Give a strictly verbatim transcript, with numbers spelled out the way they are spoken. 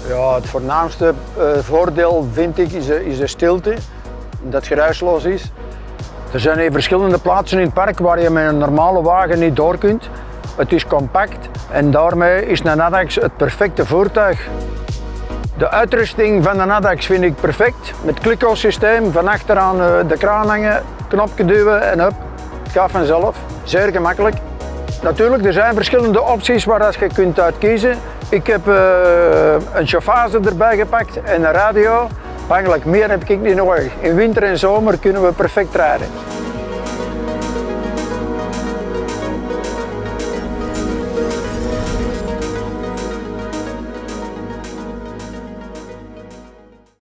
Ja, het voornaamste uh, voordeel vind ik is de, is de stilte, dat het geruisloos is. Er zijn hier verschillende plaatsen in het park waar je met een normale wagen niet door kunt. Het is compact en daarmee is een Addax het perfecte voertuig. De uitrusting van de Addax vind ik perfect. Met kliko-systeem, van achteraan de kraan hangen, knopje duwen en hup, het gaat vanzelf. Zeer gemakkelijk. Natuurlijk, er zijn verschillende opties waar je kunt uitkiezen. Ik heb uh, een chauffage erbij gepakt en een radio. Eigenlijk meer heb ik niet nodig. In winter en zomer kunnen we perfect rijden.